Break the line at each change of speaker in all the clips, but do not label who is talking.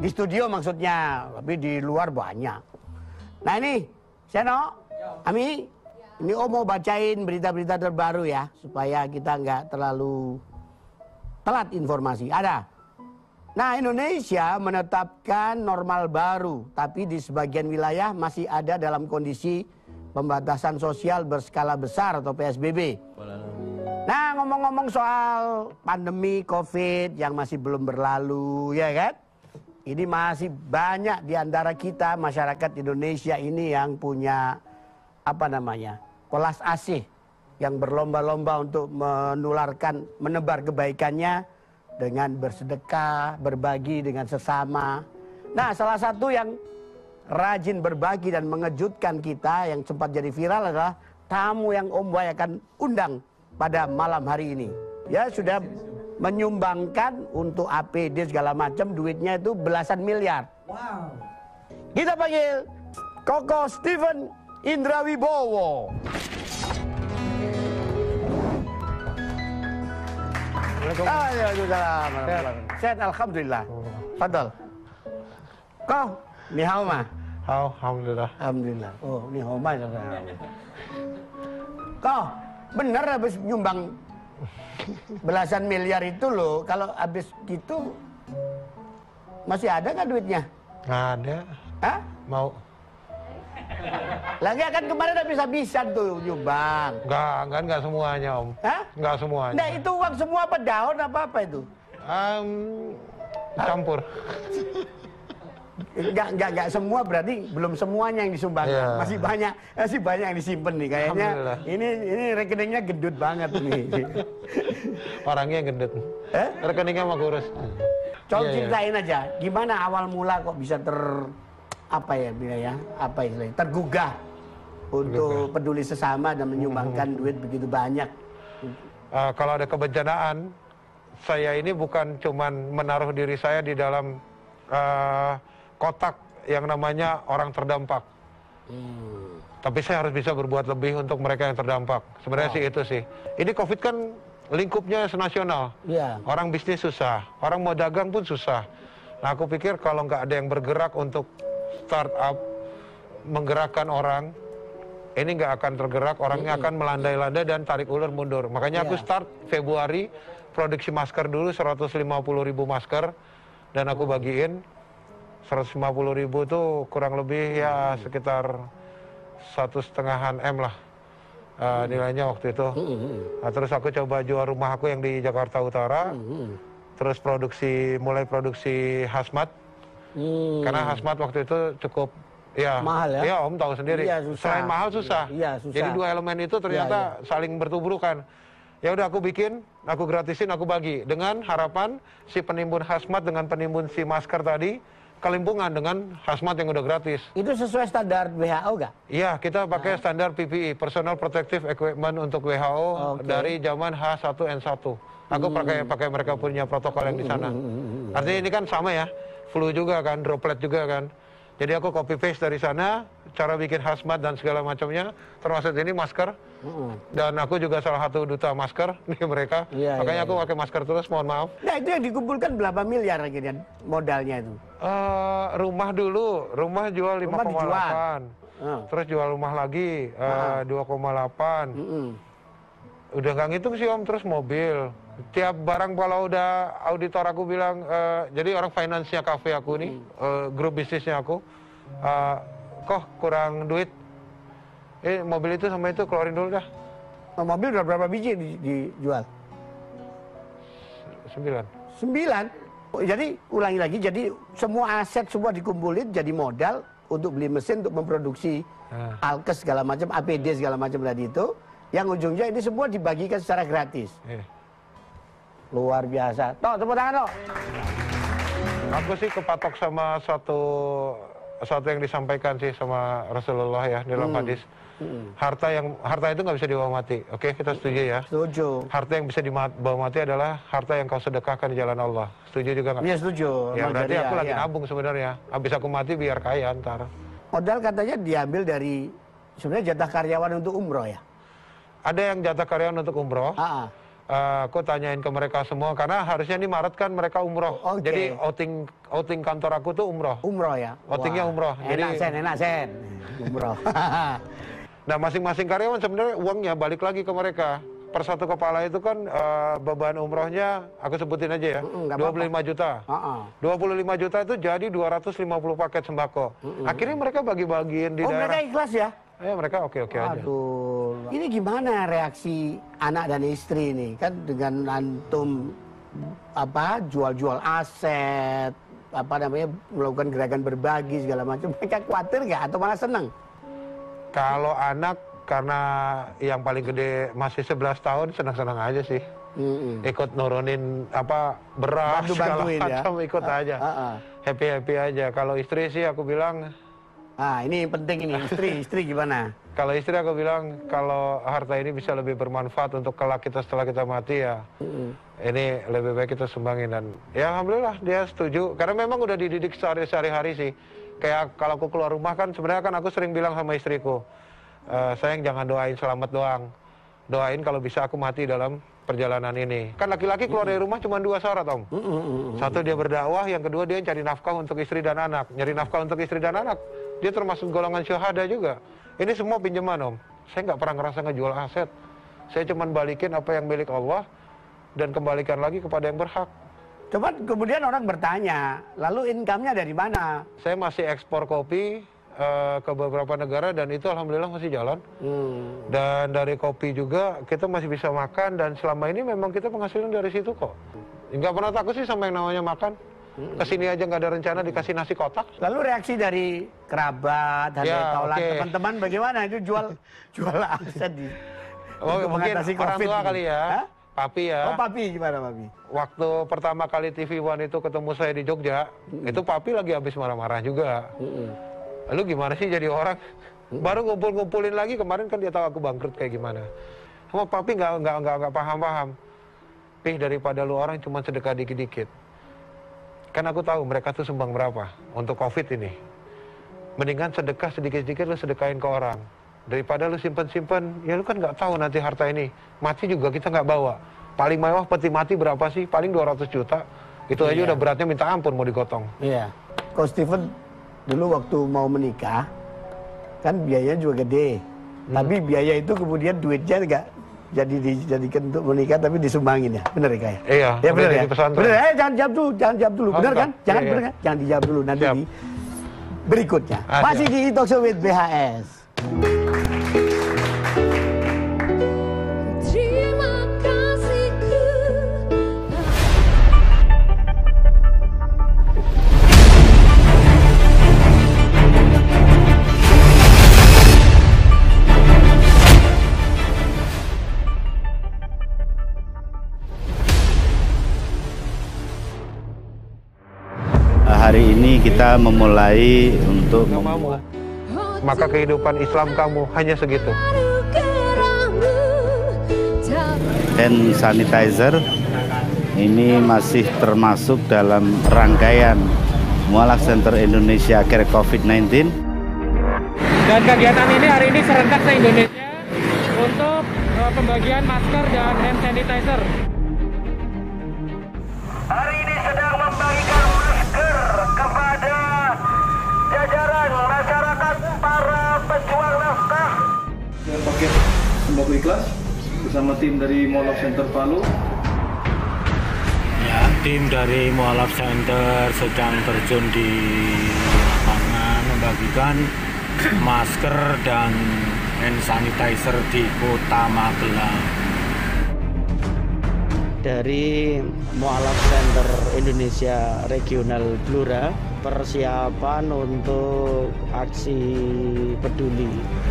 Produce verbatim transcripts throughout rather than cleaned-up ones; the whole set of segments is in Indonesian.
Di studio maksudnya, tapi di luar banyak. Nah ini, Seno, Ami, ini Om mau bacain berita-berita terbaru ya, supaya kita nggak terlalu telat informasi. Ada. Nah, Indonesia menetapkan normal baru, tapi di sebagian wilayah masih ada dalam kondisi pembatasan sosial berskala besar atau P S B B. Nah, ngomong-ngomong soal pandemi COVID yang masih belum berlalu, ya kan? Ini masih banyak di antara kita masyarakat Indonesia ini yang punya apa namanya welas asih yang berlomba-lomba untuk menularkan, menebar kebaikannya dengan bersedekah, berbagi dengan sesama. Nah, salah satu yang rajin berbagi dan mengejutkan kita yang sempat jadi viral adalah tamu yang Om Boy akan undang pada malam hari ini. Ya sudah menyumbangkan untuk A P D segala macam, duitnya itu belasan miliar.
Wow.
Kita panggil Koko Steven Indra Wibowo. Waalaikumsalam. Sehat alhamdulillah. Fadal. Kau ni hao ma?
Hao, alhamdulillah.
Alhamdulillah. Oh, ni hao ma. Kau bener habis nyumbang belasan miliar itu loh, kalau habis gitu masih ada nggak duitnya?
Nggak ada.
Hah?
Mau?
Lagi kan kemarin habis-habisan tuh nyumbang.
Nggak, nggak, nggak semuanya Om.
Hah?
Nggak semuanya.
Nah itu uang semua apa daun apa apa itu?
Um, campur.
Nggak, nggak, nggak semua berarti belum semuanya yang disumbangkan.
Yeah.
Masih banyak, masih banyak yang disimpan nih kayaknya. Ini ini rekeningnya gendut banget nih.
Orangnya gendut.
Eh?
Rekeningnya mah kurus.
Coba
Yeah,
ceritain yeah. aja, gimana awal mula kok bisa ter apa ya ya apa istilahnya tergugah untuk peduli sesama dan menyumbangkan mm-hmm. duit begitu banyak.
Uh, kalau ada kebencanaan, saya ini bukan cuman menaruh diri saya di dalam uh, kotak yang namanya orang terdampak. Hmm. Tapi saya harus bisa berbuat lebih untuk mereka yang terdampak. Sebenarnya oh. sih itu sih. Ini COVID kan lingkupnya senasional.
Yeah.
Orang bisnis susah, orang mau dagang pun susah. Nah aku pikir kalau nggak ada yang bergerak untuk startup, menggerakkan orang, ini nggak akan tergerak, orangnya mm-hmm. akan melandai-landai dan tarik ulur mundur. Makanya yeah. aku start Februari, produksi masker dulu seratus lima puluh ribu masker, dan aku bagiin seratus lima puluh ribu itu kurang lebih ya sekitar satu setengahan M lah uh, nilainya waktu itu. Nah, terus aku coba jual rumah aku yang di Jakarta Utara, terus produksi mulai produksi hazmat, hmm. karena hazmat waktu itu cukup ya
mahal ya.
Ya Om tahu sendiri.
Iya, susah.
Selain mahal susah.
Iya, susah.
Jadi dua elemen itu ternyata ya, ya. saling bertubrukan. Ya udah aku bikin, aku gratisin, aku bagi dengan harapan si penimbun hazmat dengan penimbun si masker tadi kelimpungan dengan hazmat yang udah gratis.
Itu sesuai standar W H O nggak?
Iya, kita pakai nah. standar P P E, Personal Protective Equipment untuk W H O okay. dari zaman H satu N satu. Aku hmm. pakai pakai mereka punya protokol yang di sana. Hmm. Artinya ini kan sama ya, flu juga kan, droplet juga kan. Jadi aku copy paste dari sana, cara bikin hazmat dan segala macamnya, termasuk ini masker. Uh-uh. Dan aku juga salah satu duta masker di mereka. Iya, makanya iya, aku iya. pakai masker terus, mohon maaf.
Nah itu yang dikumpulkan berapa miliar akhirnya modalnya itu?
Uh, rumah dulu, rumah jual lima koma delapan. Uh. Terus jual rumah lagi uh, dua koma delapan. Uh-uh. Udah nggak ngitung sih Om, terus mobil. Tiap barang kalau udah auditor aku bilang, uh, jadi orang finance-nya kafe aku nih, hmm. uh, grup bisnisnya aku, uh, kok kurang duit, eh mobil itu sama itu keluarin dulu dah.
Oh, mobil udah berapa biji di, dijual?
Sembilan. Sembilan?
Oh, jadi ulangi lagi, jadi semua aset semua dikumpulin jadi modal untuk beli mesin untuk memproduksi nah. alkes segala macam, A P D segala macam tadi itu, yang ujungnya ini semua dibagikan secara gratis. Eh. Luar biasa. Toh, tepuk tangan, toh.
Aku sih kepatok sama satu satu yang disampaikan sih sama Rasulullah ya dalam hmm. hadis. Hmm. Harta yang harta itu nggak bisa dibawa mati. Oke, kita setuju ya.
Setuju.
Harta yang bisa dibawa mati adalah harta yang kau sedekahkan di jalan Allah. Setuju juga nggak?
Iya, setuju.
Ya berarti aku
ya,
lagi
ya.
nabung sebenarnya. Habis aku mati biar kaya ntar.
Modal katanya diambil dari sebenarnya jatah karyawan untuk umroh ya?
Ada yang jatah karyawan untuk umroh.
Ah.
Uh, aku tanyain ke mereka semua karena harusnya ini Maret kan mereka umroh.
Okay.
Jadi outing outing kantor aku tuh umroh.
Umroh ya.
Outingnya
Wah.
umroh.
Enak
Jadi
sen, enak sen. Umroh.
Nah masing-masing karyawan sebenarnya uangnya balik lagi ke mereka. Per satu kepala itu kan uh, beban umrohnya aku sebutin aja ya.
Mm -mm,
dua puluh lima juta.
Uh -uh.
dua puluh lima juta itu jadi dua ratus lima puluh paket sembako. Mm -mm. Akhirnya mereka bagi-bagiin di
oh,
daerah.
Oh mereka ikhlas ya?
Ya mereka oke-oke aja.
Aduh, ini gimana reaksi anak dan istri ini? Kan dengan antum apa jual-jual aset, apa namanya melakukan gerakan berbagi segala macam, mereka khawatir nggak atau malah senang? Kalau
anak karena yang paling gede masih sebelas tahun senang-senang aja sih. Mm-hmm. Ikut nurunin apa beras segala macam ya? Ikut uh, aja. Uh, uh. Happy-happy aja. Kalau istri sih aku bilang
ah, ini penting ini, istri, istri gimana?
Kalau istri aku bilang, kalau harta ini bisa lebih bermanfaat untuk kelak kita setelah kita mati ya, mm-hmm. ini lebih baik kita sumbangin. Dan ya alhamdulillah dia setuju, karena memang udah dididik sehari-hari sih. Kayak kalau aku keluar rumah kan, sebenarnya kan aku sering bilang sama istriku, e, sayang jangan doain selamat doang, doain kalau bisa aku mati dalam perjalanan ini. Kan laki-laki keluar dari rumah cuma dua syarat om. Satu dia berdakwah, yang kedua dia cari nafkah untuk istri dan anak. Nyari nafkah untuk istri dan anak, dia termasuk golongan syuhada juga. Ini semua pinjaman om. Saya nggak pernah ngerasa ngejual aset. Saya cuma balikin apa yang milik Allah dan kembalikan lagi kepada yang berhak.
Coba kemudian orang bertanya, lalu income-nya dari mana?
Saya masih ekspor kopi uh, ke beberapa negara dan itu alhamdulillah masih jalan. Hmm. Dan dari kopi juga kita masih bisa makan dan selama ini memang kita penghasilan dari situ kok. Nggak pernah takut sih sama yang namanya makan. Kesini aja nggak ada rencana dikasih nasi kotak.
Lalu reaksi dari kerabat, dan
ya,
taulan
okay.
teman-teman bagaimana? Itu jual jual aset di
oh, mungkin orang tua ini. Kali ya. Hah? Papi ya.
Oh papi gimana papi?
Waktu pertama kali T V One itu ketemu saya di Jogja, mm-hmm. itu papi lagi habis marah-marah juga. Mm-hmm. Lalu gimana sih jadi orang? Mm-hmm. Baru ngumpul-ngumpulin lagi kemarin kan dia tahu aku bangkrut kayak gimana. Sama papi nggak nggak nggak nggak paham-paham. Pih daripada lu orang cuma sedekah dikit-dikit. Kan aku tahu mereka tuh sumbang berapa untuk COVID ini. Mendingan sedekah sedikit-sedikit lu sedekahin ke orang. Daripada lu simpen-simpen, ya lu kan nggak tahu nanti harta ini. Mati juga kita nggak bawa. Paling mewah peti mati berapa sih? Paling dua ratus juta. Itu iya. Aja udah beratnya minta ampun mau digotong. Iya.
Kalau Steven dulu waktu mau menikah, kan biayanya juga gede. Hmm. Tapi biaya itu kemudian duitnya nggak jadi dijadikan untuk menikah tapi disumbangin ya, bener ya kayak?
Iya.
Ya bener ya. Bener ya, eh, jangan jawab dulu, jangan jawab dulu, bener kan? Jangan iya, bener kan? Jangan dijawab dulu nanti di berikutnya. Ah, masih siap. Di Talk Show with B H S.
Hari ini kita memulai untuk
membuat, maka kehidupan Islam kamu hanya segitu.
Hand sanitizer ini masih termasuk dalam rangkaian Mualaf Center Indonesia Care COVID sembilan belas.
Dan kegiatan ini hari ini serentak se Indonesia untuk uh, pembagian masker dan hand sanitizer.
Hari ini sedang membagikan masker kepada jajaran masyarakat para pejuang nafkah.
Paket sembako ikhlas bersama tim dari Mualaf Center Palu.
Ya, tim dari Mualaf Center sedang terjun di lapangan membagikan masker dan hand sanitizer di Kota Magelang.
Dari Mualaf Center Indonesia Regional Blora, persiapan untuk aksi peduli.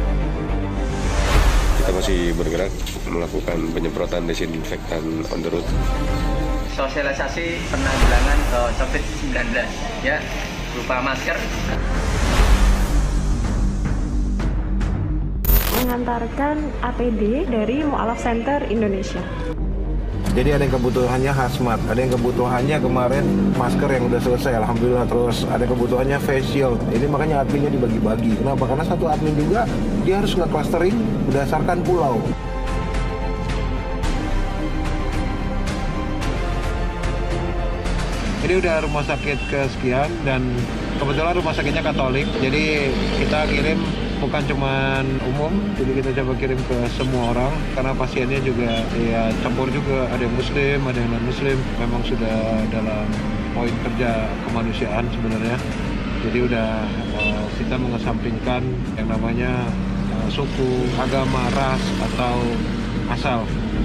Kita masih bergerak melakukan penyemprotan desinfektan on the road.
Sosialisasi penanggulangan uh, COVID sembilan belas ya, berupa masker.
Mengantarkan A P D dari Mualaf Center Indonesia.
Jadi ada yang kebutuhannya hazmat, ada yang kebutuhannya kemarin masker yang udah selesai, alhamdulillah. Terus ada kebutuhannya face shield. Ini makanya adminnya dibagi-bagi. Kenapa? Karena satu admin juga dia harus nge-clustering berdasarkan pulau. Ini udah rumah sakit kesekian dan kebetulan rumah sakitnya Katolik. Jadi kita kirim bukan cuman umum, jadi kita coba kirim ke semua orang karena pasiennya juga ya campur juga, ada yang muslim, ada yang non muslim. Memang sudah dalam poin kerja kemanusiaan sebenarnya. Jadi udah uh, kita mengesampingkan yang namanya uh, suku, agama, ras atau asal.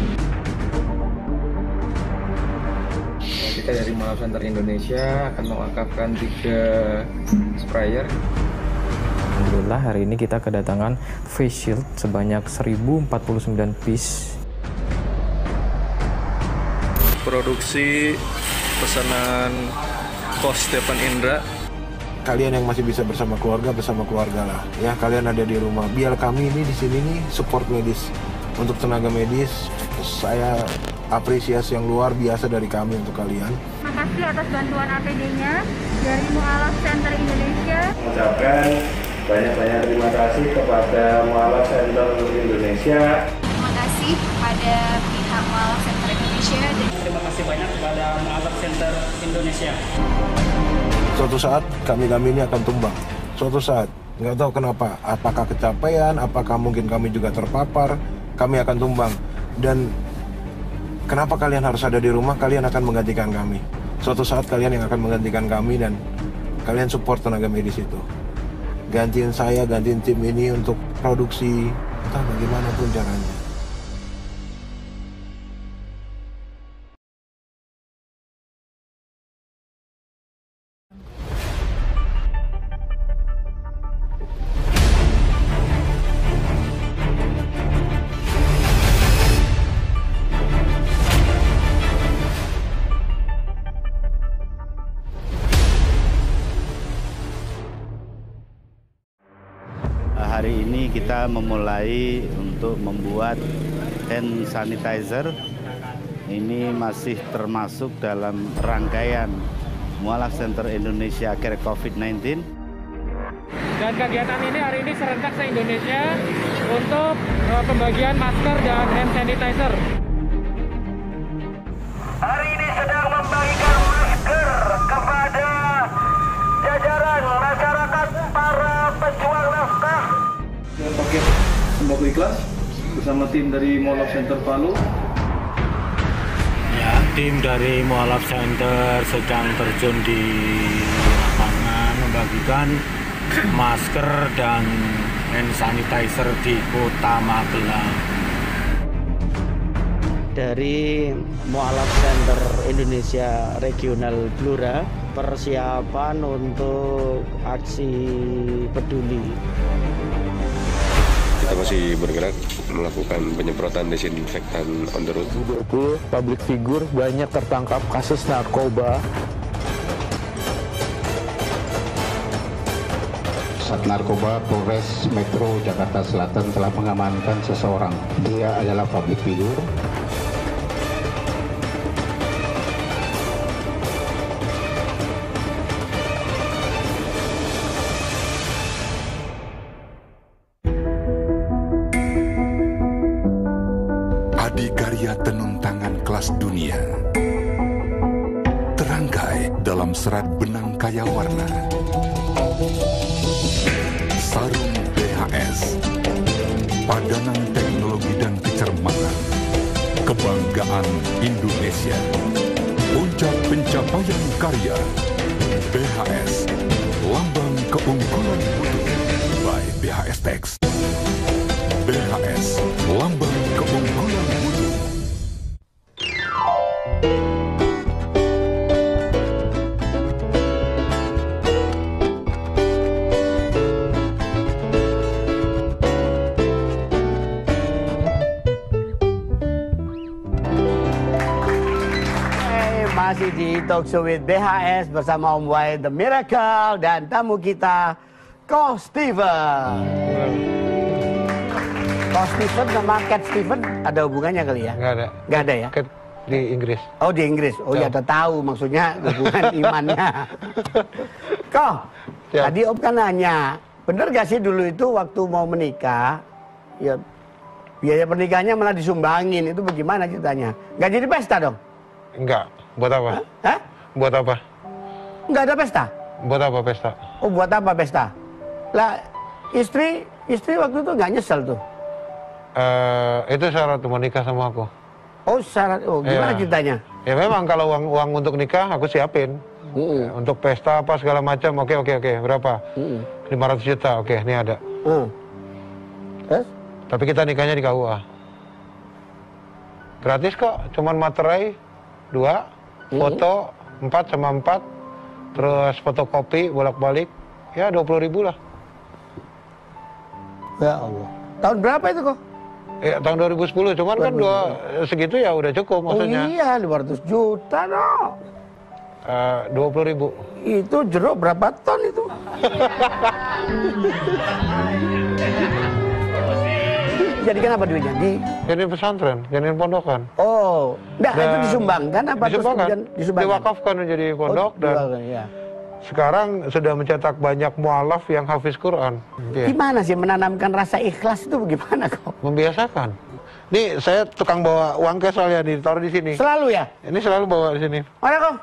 Kita dari Moalaf Center Indonesia akan mewakafkan tiga sprayer.
Alhamdulillah hari ini kita kedatangan face shield sebanyak seribu empat puluh sembilan piece.
Produksi pesanan Kos Stefan Indra.
Kalian yang masih bisa bersama keluarga, bersama keluarga lah. Ya, kalian ada di rumah. Biar kami ini di sini nih support medis. Untuk tenaga medis, saya apresiasi yang luar biasa dari kami untuk kalian.
Terima kasih atas bantuan A P D-nya dari Moalaf Center Indonesia.
Mengucapkan banyak-banyak terima kasih kepada Moalaf Center Indonesia.
Terima kasih kepada pihak Moalaf Center Indonesia. Dan
terima kasih banyak kepada Moalaf Center Indonesia.
Suatu saat kami-kami ini akan tumbang. Suatu saat, nggak tahu kenapa. Apakah kecapean, apakah mungkin kami juga terpapar, kami akan tumbang. Dan kenapa kalian harus ada di rumah? Kalian akan menggantikan kami. Suatu saat kalian yang akan menggantikan kami dan kalian support tenaga medis itu. Gantiin saya, gantiin tim ini untuk produksi, entah bagaimanapun caranya.
Hari ini kita memulai untuk membuat hand sanitizer. Ini masih termasuk dalam rangkaian Moalaf Center Indonesia Care COVID sembilan belas.
Dan kegiatan ini hari ini serentak se-Indonesia untuk uh, pembagian masker dan hand sanitizer.
Hari ini sedang membagikan masker kepada jajaran masyarakat para pejuang nafkah.
Paket sembako ikhlas bersama tim dari Moalaf Center Palu.
Ya, tim dari Moalaf Center sedang terjun di lapangan membagikan masker dan hand sanitizer di Kota Magelang.
Dari Moalaf Center Indonesia Regional Blora, persiapan untuk aksi peduli.
Kita masih bergerak melakukan penyemprotan desinfektan on the road.
Betul, public figure banyak tertangkap kasus narkoba.
Sat Narkoba Polres Metro Jakarta Selatan telah mengamankan seseorang. Dia adalah public figure.
Adikarya tenun tangan kelas dunia terangkai dalam serat benang kaya warna. Sarung B H S, padanan teknologi dan kecermatan, kebanggaan Indonesia, puncak pencapaian karya. B H S, lambang keunggulan mutu by B H S Tex. B H S, lambang keunggulan mutu.
Masih di Talk Show with B H S bersama Om Wai The Miracle dan tamu kita Ko Steven. Ko Steven sama Cat Steven ada hubungannya kali ya?
Nggak ada.
Nggak ada ya?
Cat di Inggris.
Oh di Inggris. Oh ya, udah tahu maksudnya hubungan imannya. Ko, ya. Tadi Om kan nanya, bener gak sih dulu itu waktu mau menikah, ya biaya pernikahannya malah disumbangin, itu bagaimana ceritanya? Nggak jadi pesta dong?
Enggak. Buat apa?
Hah?
Buat apa?
Nggak ada pesta?
Buat apa pesta?
Oh, buat apa pesta? Lah, istri, istri waktu itu nggak nyesel tuh?
Uh, itu syarat mau nikah sama aku.
Oh, syarat, oh gimana
ya.
ceritanya?
Ya memang kalau uang uang untuk nikah aku siapin. Uh-uh. Untuk pesta apa segala macam, oke oke oke, berapa? Uh-uh. lima ratus juta, oke, ini ada. Uh. Yes? Tapi kita nikahnya di K U A. Gratis kok, cuman materai dua, foto empat sama empat, terus fotokopi bolak-balik, ya dua puluh ribu lah.
Ya Allah. Tahun berapa itu kok?
Ya tahun dua ribu sepuluh, cuman kan dua segitu ya udah cukup maksudnya.
Oh iya, lima ratus juta no.
Uh, dua puluh ribu.
Itu jeruk berapa ton itu? Jadikan apa duitnya? Di
jadiin pesantren, jadiin pondokan.
Oh, enggak, dan itu disumbangkan apa?
Disumbangkan,
terus disumbangkan?
Diwakafkan menjadi pondok. Oh, dan
ya.
Sekarang sudah mencetak banyak mu'alaf yang hafiz Quran.
Gimana sih menanamkan rasa ikhlas itu bagaimana kok?
Membiasakan. Nih saya tukang bawa uang cash soalnya ditaruh di sini.
Selalu ya?
Ini selalu bawa di sini.
Mana kok?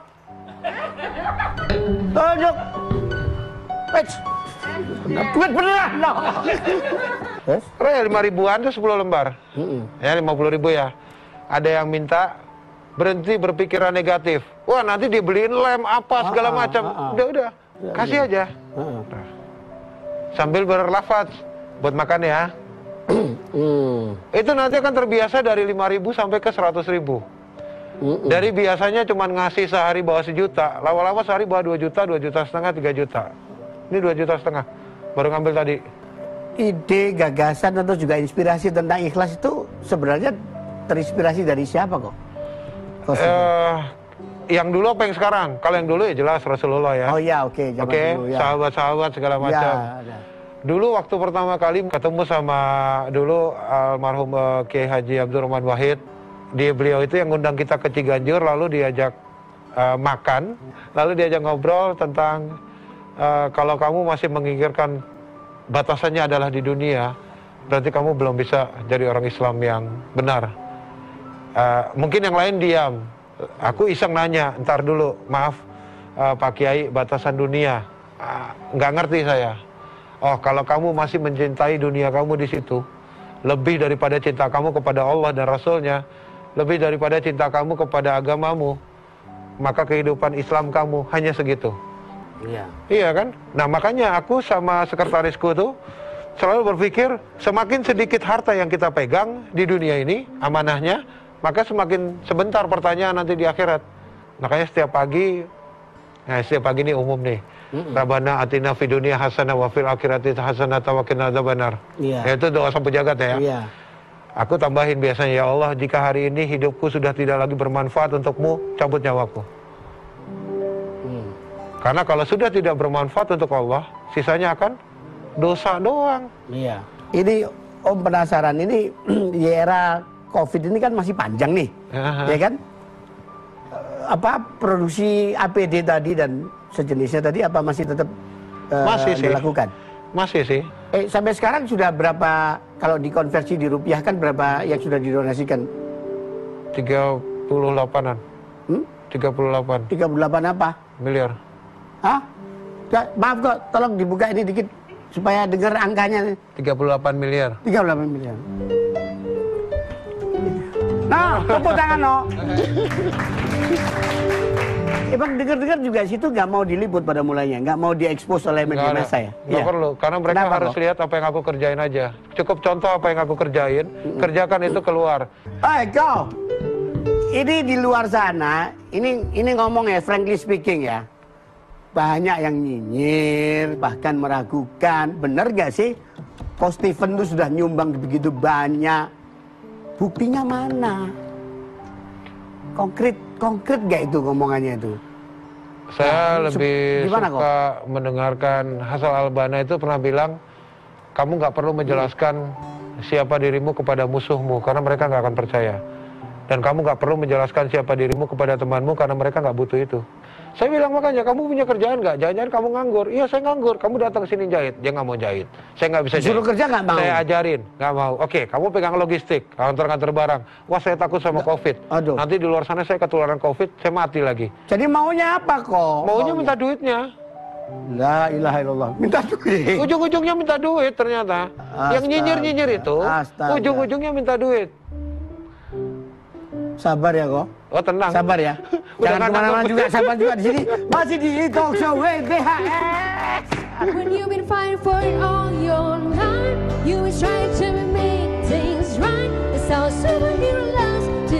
Tunjuk. Wait. Duit beneran no.
Yes? Karena lima ribuan itu sepuluh lembar. Mm-hmm. Ya lima puluh ribu ya. Ada yang minta berhenti berpikiran negatif. Wah nanti dibeliin lem apa segala ah, macam. Ah, ah. Udah udah, ya, kasih ya. aja. Ah. Nah. Sambil berlafaz buat makan ya. mm. Itu nanti akan terbiasa dari lima ribu sampai ke seratus ribu. Mm-mm. Dari biasanya cuma ngasih sehari bawa sejuta, lama-lama sehari bawa dua juta, dua juta setengah, tiga juta. Ini dua juta setengah, baru ngambil tadi.
Ide, gagasan, atau juga inspirasi tentang ikhlas itu sebenarnya terinspirasi dari siapa kok?
Uh, yang dulu apa yang sekarang? Kalau yang dulu ya jelas Rasulullah ya.
Oh iya, oke. Okay,
oke, okay,
ya.
sahabat-sahabat segala macam. Ya, dulu waktu pertama kali ketemu sama dulu almarhum uh, Kiai Haji Abdurrahman Wahid, dia beliau itu yang ngundang kita ke Ciganjur, lalu diajak uh, makan, lalu diajak ngobrol tentang uh, kalau kamu masih menginginkan batasannya adalah di dunia, berarti kamu belum bisa jadi orang Islam yang benar. Uh, mungkin yang lain diam. Aku iseng nanya, ntar dulu, maaf uh, Pak Kiai, batasan dunia. Uh, nggak ngerti saya. Oh, kalau kamu masih mencintai dunia kamu di situ, lebih daripada cinta kamu kepada Allah dan Rasulnya, lebih daripada cinta kamu kepada agamamu, maka kehidupan Islam kamu hanya segitu. Iya. Iya kan? Nah makanya aku sama sekretarisku tuh selalu berpikir semakin sedikit harta yang kita pegang di dunia ini, amanahnya, maka semakin sebentar pertanyaan nanti di akhirat. Makanya setiap pagi, nah setiap pagi ini umum nih, mm-mm. Rabbana atina fid dunya hasanah wa fil akhirati hasanah wa qina adzabannar. Iya. Itu doa sapu jagat ya. Iya. Aku tambahin biasanya, ya Allah, jika hari ini hidupku sudah tidak lagi bermanfaat untukmu, cabut nyawaku. Karena kalau sudah tidak bermanfaat untuk Allah, sisanya akan dosa doang.
Iya. Ini Om penasaran, ini di era Covid ini kan masih panjang nih, uh-huh. ya kan? Apa produksi A P D tadi dan sejenisnya tadi apa masih tetap uh,
masih sih.
dilakukan?
Masih sih.
Eh sampai sekarang sudah berapa, kalau dikonversi di rupiah kan berapa yang sudah didonasikan?
tiga puluh delapan-an.
Hmm?
tiga puluh delapan.
tiga puluh delapan apa?
Miliar.
Hah? Maaf kok, tolong dibuka ini dikit supaya dengar angkanya.
tiga puluh delapan miliar.
tiga puluh delapan miliar. Nah, tepuk tangan no. Emang dengar-dengar juga situ nggak mau diliput pada mulanya, nggak mau diekspos oleh media massa ya?
Nggak ya? Perlu, karena mereka Kenapa harus kok? lihat apa yang aku kerjain aja. Cukup contoh apa yang aku kerjain, mm-hmm. kerjakan itu keluar.
Hai kau, ini di luar sana, ini ini ngomong ya, frankly speaking ya. Banyak yang nyinyir, bahkan meragukan. Bener gak sih? Ko Stephen itu sudah nyumbang begitu banyak. Buktinya mana? Konkret, konkret gak itu ngomongannya itu?
Saya nah, lebih suka kok? mendengarkan Hasan Al-Banna itu pernah bilang, kamu gak perlu menjelaskan hmm. siapa dirimu kepada musuhmu, karena mereka gak akan percaya. Dan kamu gak perlu menjelaskan siapa dirimu kepada temanmu, karena mereka gak butuh itu. Saya bilang makanya, kamu punya kerjaan nggak? Jangan-jangan kamu nganggur. Iya, saya nganggur. Kamu datang ke sini jahit. Dia nggak mau jahit. Saya nggak bisa jahit.
Suruh kerja nggak mau?
Saya ajarin, nggak mau. Oke, kamu pegang logistik, kantor-kantor barang. Wah, saya takut sama COVID.
Aduh.
Nanti di luar sana saya ketularan COVID, saya mati lagi.
Jadi maunya apa kok?
Maunya minta duitnya.
La ilaha illallah. Minta duit.
Ujung-ujungnya minta duit ternyata.
Astaga.
Yang nyinyir-nyinyir itu,
Astaga.
ujung-ujungnya minta duit.
Sabar ya kok.
Oh, tenang.
Sabar ya. Jangan kemana-mana juga, sabar juga di sini. Masih di Talk Show W B H S.
When you've been fighting for it all your life, you was trying to make things right. It's how superhero loves to.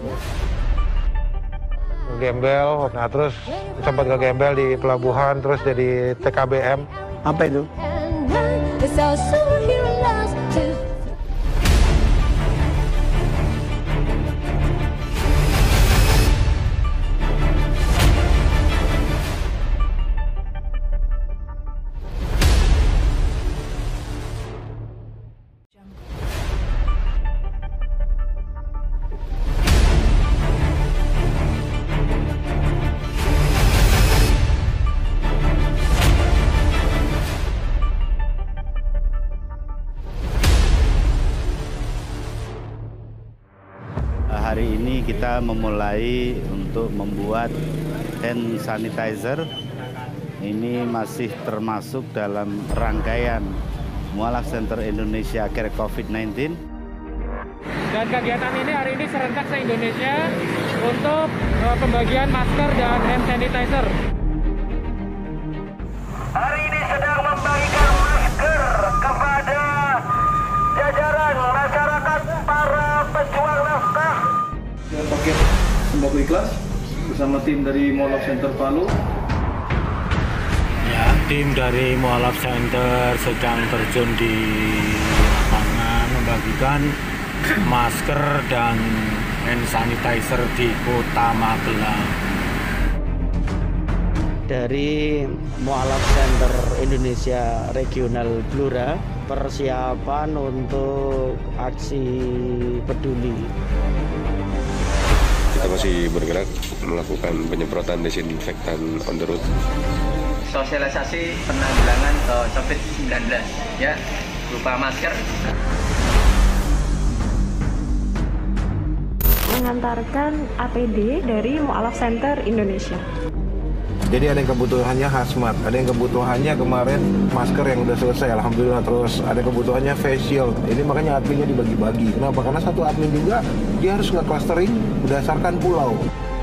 Gembel, nah terus sempat ke gembel di pelabuhan, terus jadi T K B M.
Apa itu?
It's how superhero loves to.
Hari ini kita memulai untuk membuat hand sanitizer. Ini masih termasuk dalam rangkaian Mualaf Center Indonesia Care COVID sembilan belas.
Dan kegiatan ini hari ini serentak se-Indonesia untuk uh, pembagian masker dan hand sanitizer.
Hari ini sedang membagikan masker kepada jajaran masyarakat para pejuang nafkah.
Paket sembako ikhlas bersama tim dari Mualaf Center Palu.
Ya, tim dari Mualaf Center sedang terjun di lapangan membagikan masker dan hand sanitizer di Kota Magelang.
Dari Mualaf Center Indonesia Regional Blora, persiapan untuk aksi peduli.
Kita masih bergerak melakukan penyemprotan desinfektan on the road.
Sosialisasi penanggulangan uh, COVID sembilan belas, ya, berupa masker.
Mengantarkan A P D dari Mualaf Center Indonesia.
Jadi ada yang kebutuhannya hazmat, ada yang kebutuhannya kemarin masker yang udah selesai, alhamdulillah. Terus ada kebutuhannya face shield. Ini makanya adminnya dibagi-bagi. Kenapa? Karena satu admin juga dia harus nge-clustering berdasarkan pulau.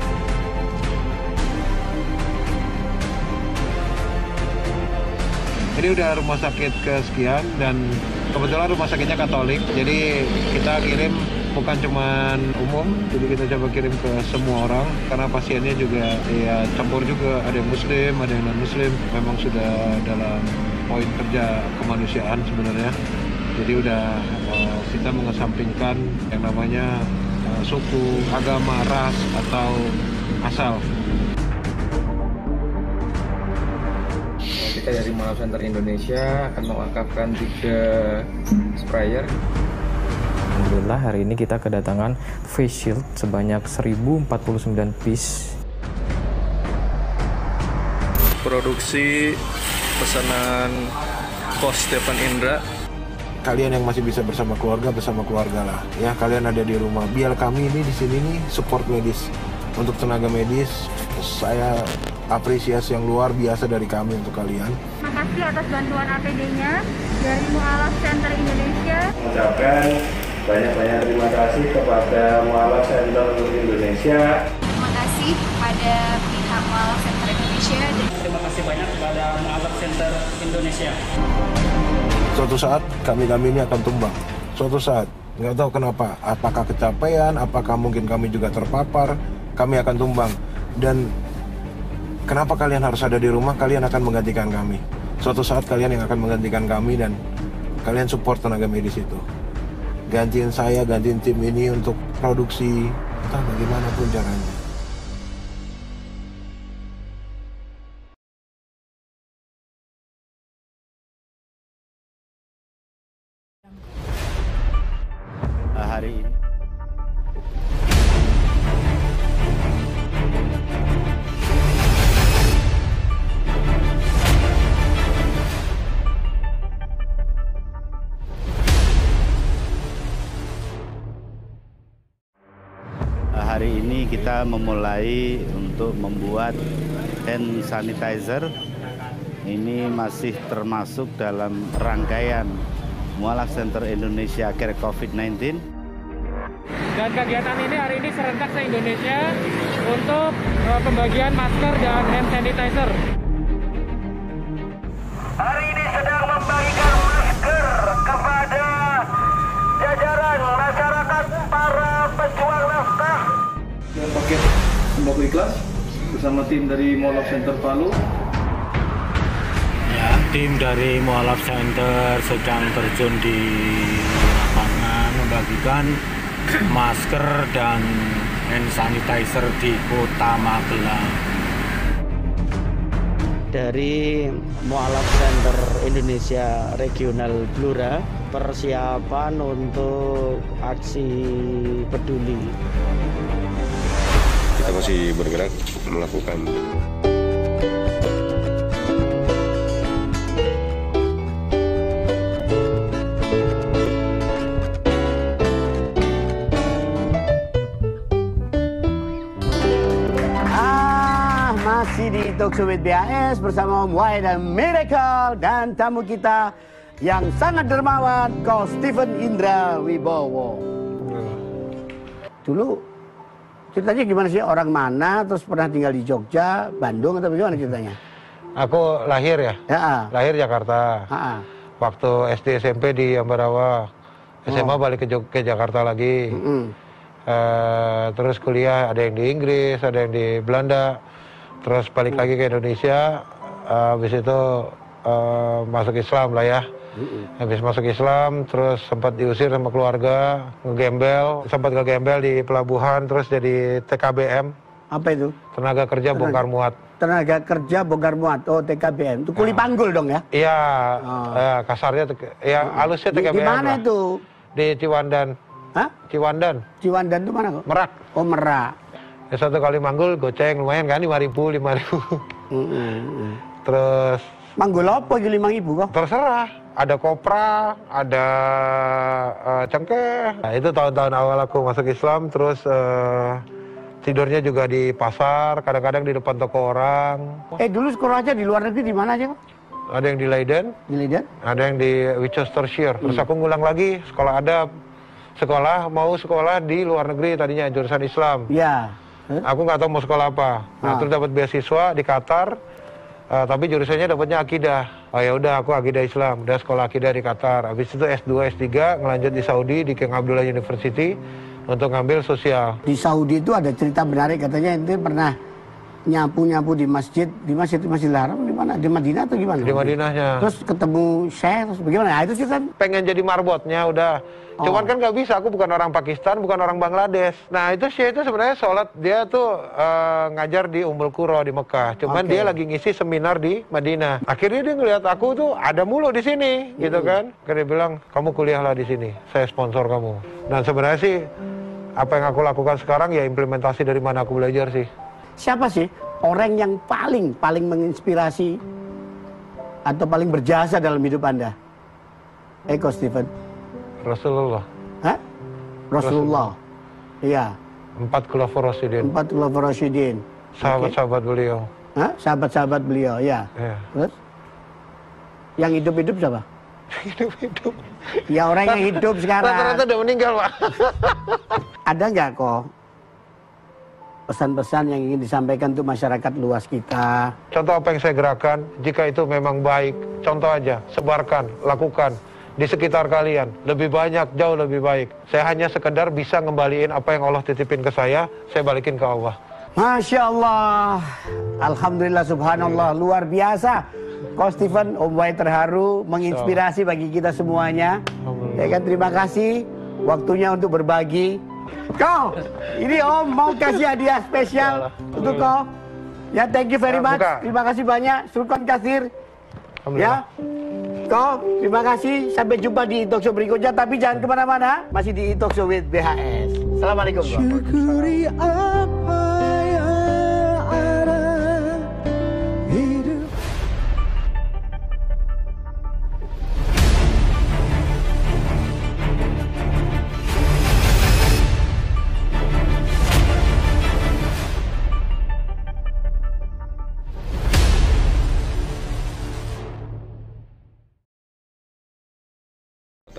Ini udah rumah sakit kesekian dan kebetulan rumah sakitnya Katolik. Jadi kita kirim bukan cuman umum, jadi kita coba kirim ke semua orang karena pasiennya juga ya campur juga, ada yang muslim, ada yang non muslim. Memang sudah dalam poin kerja kemanusiaan sebenarnya. Jadi udah uh, kita mengesampingkan yang namanya uh, suku, agama, ras atau asal.
Kita dari Mualaf Center Indonesia akan mewakafkan tiga sprayer.
Alhamdulillah hari ini kita kedatangan face shield sebanyak seribu empat puluh sembilan piece.
Produksi pesanan Pos Stefan Indra.
Kalian yang masih bisa bersama keluarga, bersama keluarga lah. Ya, kalian ada di rumah. Biar kami ini di sini nih support medis. Untuk tenaga medis, saya apresiasi yang luar biasa dari kami untuk kalian.
Terima kasih atas bantuan A P D-nya dari Mualaf Center Indonesia.
Mengucapkan banyak-banyak terima kasih kepada Mualaf Center Indonesia.
Terima kasih kepada pihak Mualaf Center Indonesia.
Terima kasih banyak kepada Mualaf Center Indonesia.
Suatu saat kami-kami ini akan tumbang. Suatu saat, nggak tahu kenapa, apakah kecapean, apakah mungkin kami juga terpapar, kami akan tumbang. Dan kenapa kalian harus ada di rumah? Kalian akan menggantikan kami. Suatu saat kalian yang akan menggantikan kami dan kalian support tenaga medis itu. Gantiin saya, gantiin tim ini untuk produksi, entah bagaimanapun caranya.
Hari ini kita memulai untuk membuat hand sanitizer. Ini masih termasuk dalam rangkaian Mualaf Center Indonesia Care COVID sembilan belas.
Dan kegiatan ini hari ini serentak se-Indonesia untuk uh, pembagian masker dan hand sanitizer.
Hari ini sedang membagikan masker kepada jajaran masyarakat para pejuang nafkah.
Paket sembako ikhlas bersama tim dari Mualaf Center Palu.
Ya, tim dari Mualaf Center sedang terjun di lapangan membagikan masker dan hand sanitizer di Kota Magelang.
Dari Mualaf Center Indonesia Regional Blora, persiapan untuk aksi peduli.
Kita masih bergerak melakukan
Masih di Talkshow with B H S bersama Om Y dan Miracle dan tamu kita yang sangat dermawan, Ko Steven Indra Wibowo. Dulu ceritanya gimana sih, orang mana, terus pernah tinggal di Jogja, Bandung atau bagaimana ceritanya?
Aku lahir ya,
ya.
lahir Jakarta.
Ha-ha.
Waktu S D S M P di Ambarawa, S M A oh. balik ke, Jog- ke Jakarta lagi. Mm-hmm. uh, terus kuliah ada yang di Inggris, ada yang di Belanda. Terus balik hmm. lagi ke Indonesia, uh, habis itu uh, masuk Islam lah ya. Hmm. Habis masuk Islam, terus sempat diusir sama keluarga, ngegembel, sempat ngegembel di pelabuhan, terus jadi T K B M.
Apa itu?
Tenaga kerja tenaga, bongkar muat.
Tenaga kerja bongkar muat, oh T K B M. Itu kuli panggul dong ya?
Iya, oh. ya, kasarnya, ya halusnya T K B M.
Di mana
lah.
itu?
Di Ciwandan.
Hah?
Ciwandan.
Ciwandan itu mana kok?
Merak.
Oh Merak.
Ya, satu kali manggul goceng lumayan kan, lima ribu, lima ribu. Mm-hmm. Terus
manggul apa itu lima ribu kok?
Terserah, ada kopra, ada uh, cengkeh. Nah, itu tahun-tahun awal aku masuk Islam, terus uh, tidurnya juga di pasar, kadang-kadang di depan toko orang.
Eh dulu sekolahnya di luar negeri di mana aja kok?
Ada yang di Leiden,
di Leiden,
ada yang di Worcestershire. Terus aku ngulang lagi sekolah adab, sekolah mau sekolah di luar negeri tadinya jurusan Islam.
Iya. Huh?
Aku nggak tahu mau sekolah apa. Nah, ah. terus dapat beasiswa di Qatar, uh, tapi jurusannya dapatnya akidah. Oh ya udah, aku akidah Islam. Udah sekolah akidah di Qatar. Habis itu S dua, S tiga ngelanjut di Saudi di King Abdullah University untuk ngambil sosial.
Di Saudi itu ada cerita menarik, katanya ente pernah nyapu-nyapu di masjid, di masjid Masjidil Haram di mana? Di Madinah atau gimana?
Di Madinahnya.
Terus ketemu Syekh, terus bagaimana? Nah, itu sih kan
pengen jadi marbotnya udah. Oh. Cuman kan nggak bisa, aku bukan orang Pakistan, bukan orang Bangladesh. Nah itu Syekh itu sebenarnya sholat, dia tuh uh, ngajar di Ummul Qura di Mekah. Cuman okay. dia lagi ngisi seminar di Madinah. Akhirnya dia ngeliat aku tuh ada mulu di sini, mm. gitu kan. Karena dia bilang, kamu kuliahlah di sini, saya sponsor kamu. Dan sebenarnya sih apa yang aku lakukan sekarang ya implementasi dari mana aku belajar sih.
Siapa sih orang yang paling paling menginspirasi atau paling berjasa dalam hidup Anda? Eko Steven.
Rasulullah.
Hah? Rasulullah. Iya.
Empat khulafaur rasyidin.
Empat khulafaur rasyidin.
Sahabat-sahabat okay. beliau.
Hah? Sahabat-sahabat beliau, ya.
Yeah.
Terus? Yang hidup-hidup siapa?
Hidup-hidup.
Ya orang yang hidup sekarang.
Rata-rata udah meninggal, Pak.
Ada nggak kok pesan-pesan yang ingin disampaikan untuk masyarakat luas kita?
Contoh apa yang saya gerakan, jika itu memang baik, contoh aja, sebarkan, lakukan. Di sekitar kalian, lebih banyak, jauh lebih baik. Saya hanya sekedar bisa ngembaliin apa yang Allah titipin ke saya, saya balikin ke Allah.
Masya Allah, Alhamdulillah, Subhanallah, luar biasa. Ko Steven, Om Y terharu, menginspirasi bagi kita semuanya. Ya kan, terima kasih waktunya untuk berbagi. Ko, ini Om mau kasih hadiah spesial untuk Ko. Ya, thank you very much. Terima kasih banyak, Sultan Kasir. Ya. Ko, terima kasih. Sampai jumpa di talkshow berikutnya. Tapi jangan kemana-mana. Masih di talkshow with B H S. Assalamualaikum. Syukuri apa yang ada hidup.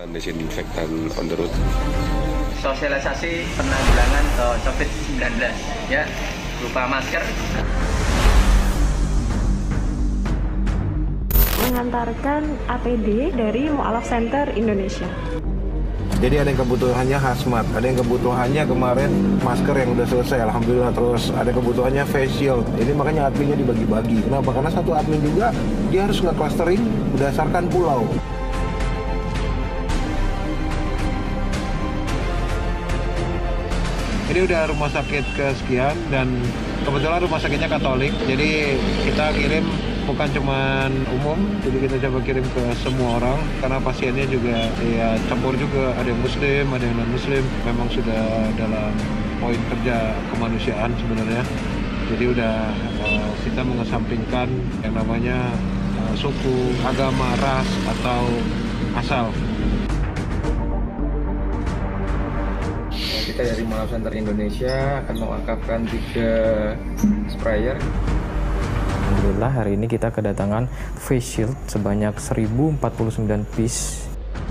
Desinfektan on the road.
Sosialisasi penanggulangan uh, covid sembilan belas ya, berupa masker.
Mengantarkan A P D dari Mu'alaf Center Indonesia.
Jadi ada yang kebutuhannya hazmat, ada yang kebutuhannya kemarin masker yang udah selesai, alhamdulillah. Terus ada kebutuhannya face shield. Jadi makanya adminnya dibagi-bagi. Kenapa? Karena satu admin juga dia harus nge-clustering berdasarkan pulau. Ini udah rumah sakit kesekian dan kebetulan rumah sakitnya Katolik. Jadi kita kirim bukan cuman umum, jadi kita coba kirim ke semua orang karena pasiennya juga ya campur juga, ada yang muslim, ada yang non muslim. Memang sudah dalam poin kerja kemanusiaan sebenarnya. Jadi udah uh, kita mengesampingkan yang namanya uh, suku, agama, ras atau asal.
Kita dari Mu'alaf Center Indonesia akan mewakafkan tiga sprayer.
Alhamdulillah hari ini kita kedatangan face shield sebanyak seribu empat puluh sembilan piece.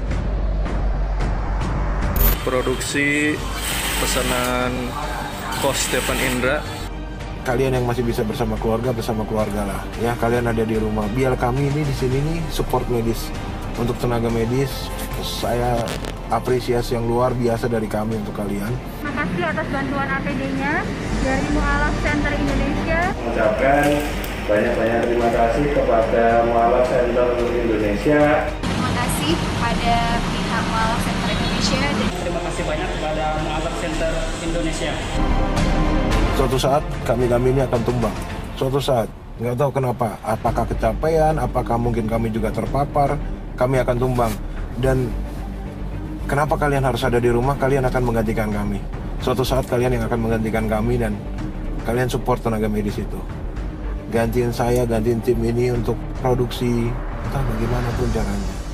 Produksi pesanan Kos Stefan Indra.
Kalian yang masih bisa bersama keluarga, bersama keluarga lah. Ya, kalian ada di rumah. Biar kami ini di sini nih support medis. Untuk tenaga medis, saya apresiasi yang luar biasa dari kami untuk kalian.
Terima kasih atas bantuan A P D-nya dari Mu'alaf Center Indonesia.
Mengucapkan banyak-banyak terima kasih kepada Mu'alaf Center Indonesia.
Terima kasih kepada pihak Mu'alaf Center Indonesia.
Terima kasih banyak kepada Mu'alaf Center Indonesia.
Suatu saat kami-kami ini akan tumbang. Suatu saat, nggak tahu kenapa. Apakah kecapean, apakah mungkin kami juga terpapar, kami akan tumbang. Dan kenapa kalian harus ada di rumah? Kalian akan menggantikan kami. Suatu saat kalian yang akan menggantikan kami dan kalian support tenaga medis itu. Gantiin saya, gantiin tim ini untuk produksi, entah bagaimanapun caranya.